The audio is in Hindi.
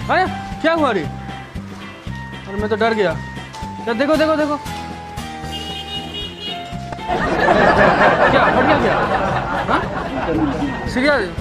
अरे क्या हुआ रे? अरे मैं तो डर गया। क्या देखो देखो देखो। क्या फट गया क्या? हाँ?